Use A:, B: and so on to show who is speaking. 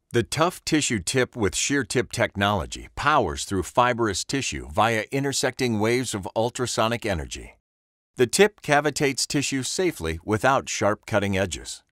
A: The tough tissue tip with Sheartip technology powers through fibrous tissue via intersecting waves of ultrasonic energy. The tip cavitates tissue safely without sharp cutting edges.